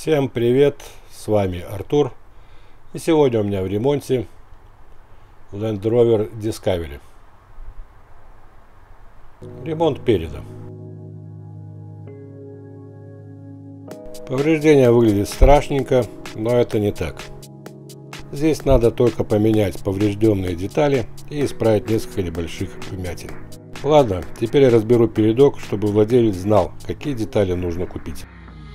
Всем привет, с вами Артур, и сегодня у меня в ремонте Land Rover Discovery. Ремонт переда. Повреждение выглядит страшненько, но это не так. Здесь надо только поменять поврежденные детали и исправить несколько небольших вмятин. Ладно, теперь я разберу передок, чтобы владелец знал, какие детали нужно купить.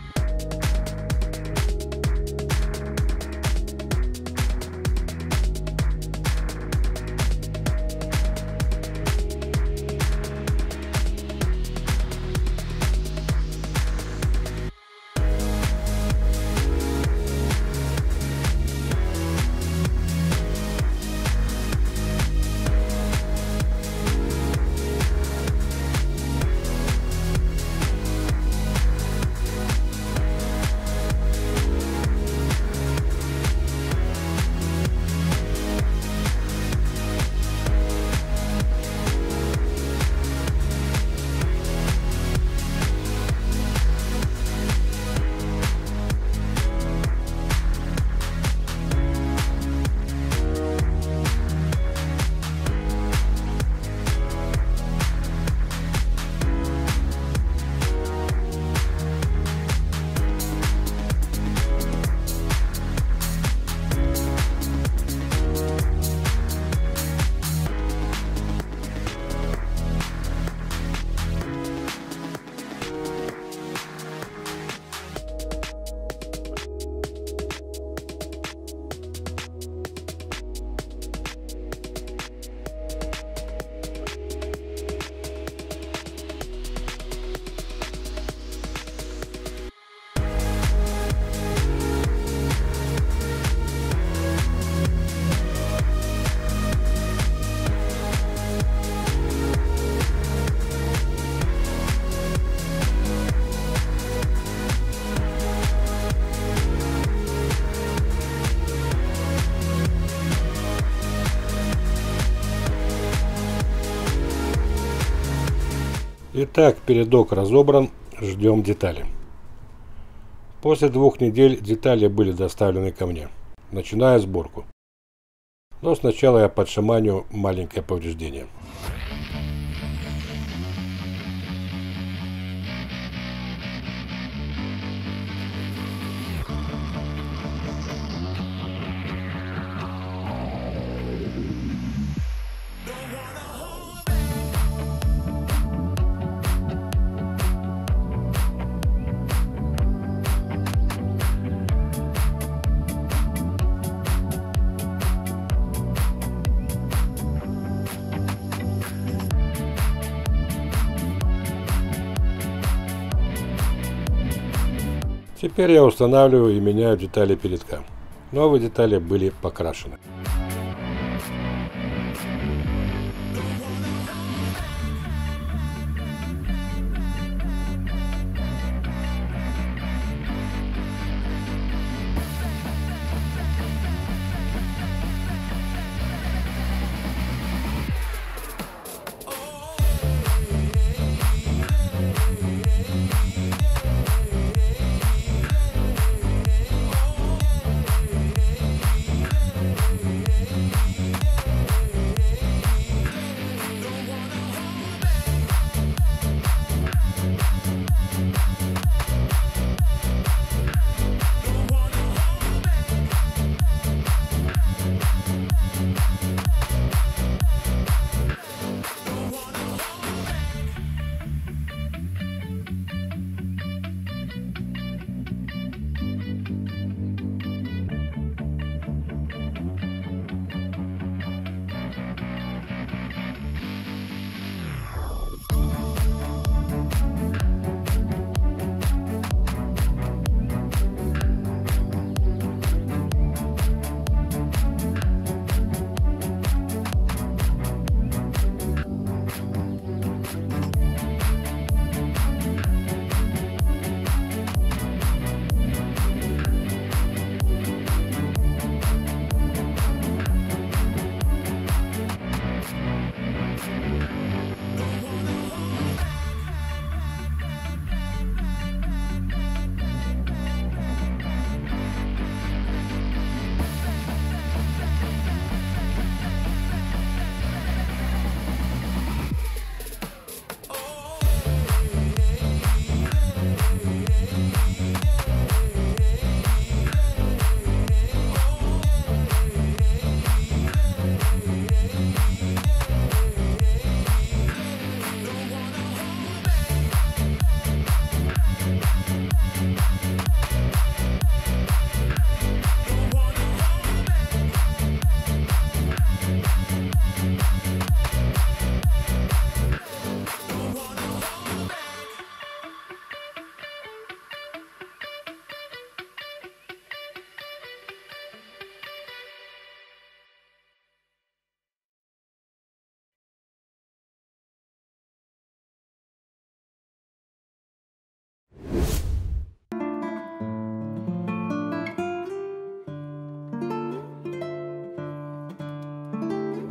Итак, передок разобран, ждем детали. После 2 недель детали были доставлены ко мне. Начинаю сборку. Но сначала я подшаманю маленькое повреждение. Теперь я устанавливаю и меняю детали передка. Новые детали были покрашены.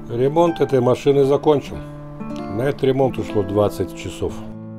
Ремонт этой машины закончен. На этот ремонт ушло 20 часов.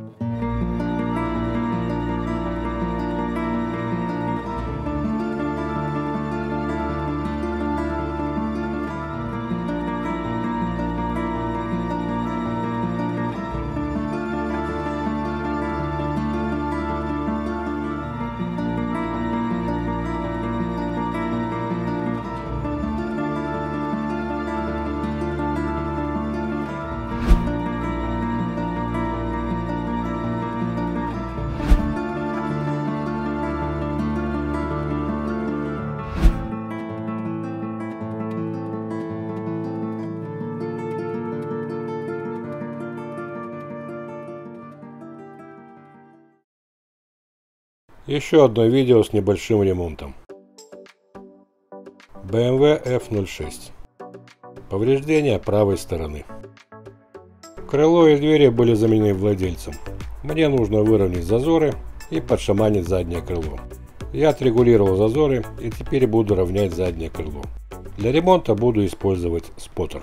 Еще одно видео с небольшим ремонтом. BMW F06. Повреждения правой стороны. Крыло и двери были заменены владельцем. Мне нужно выровнять зазоры и подшаманить заднее крыло. Я отрегулировал зазоры и теперь буду равнять заднее крыло. Для ремонта буду использовать споттер.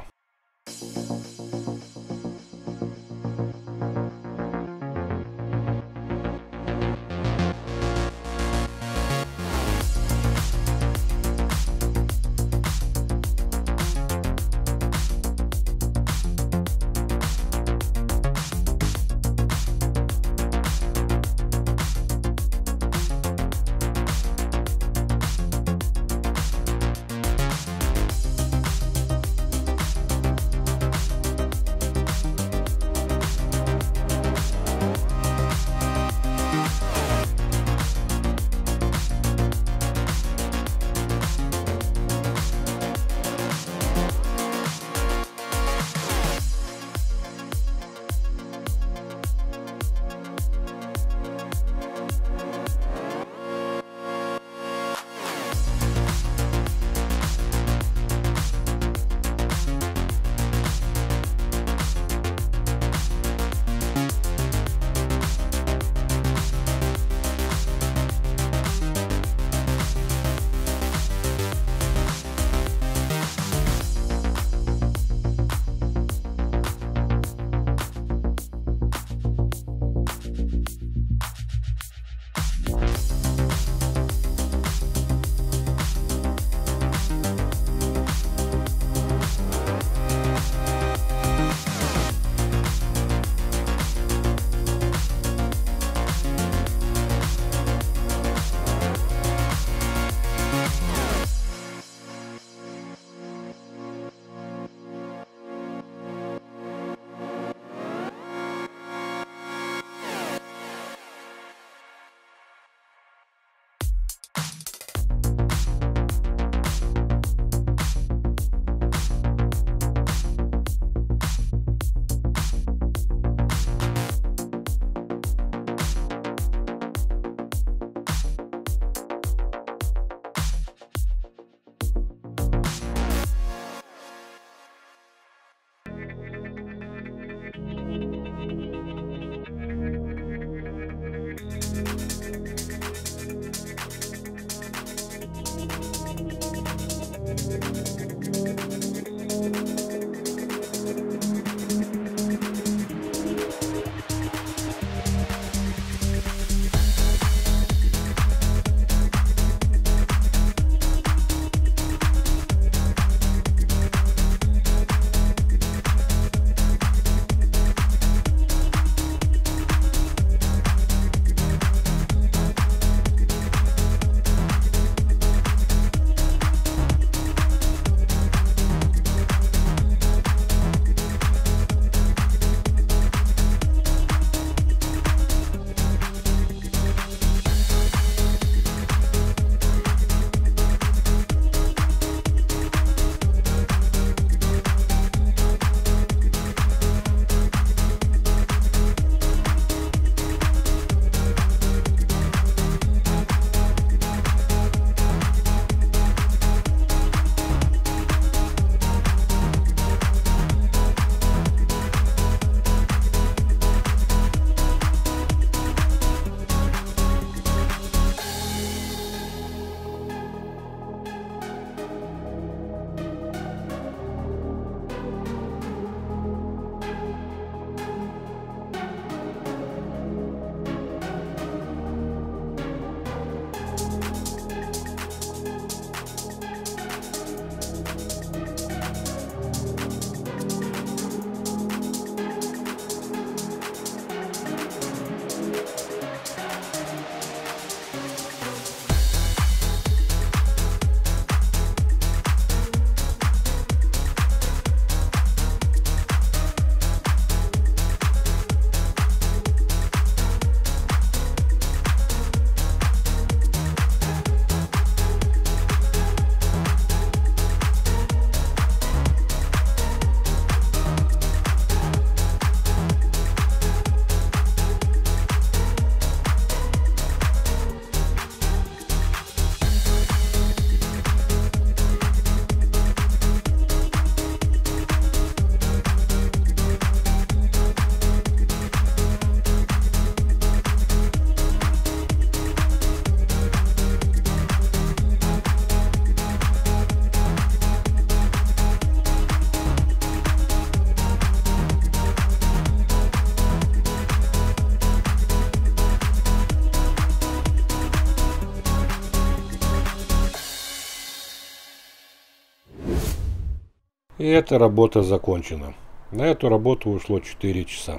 И эта работа закончена. На эту работу ушло 4 часа.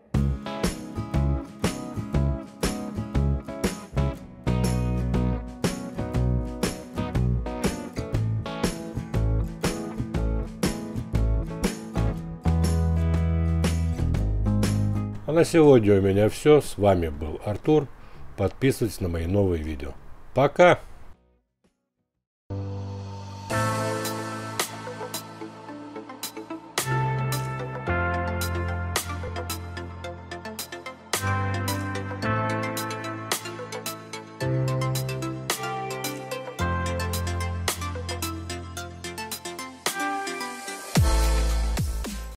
А на сегодня у меня все. С вами был Артур. Подписывайтесь на мои новые видео. Пока!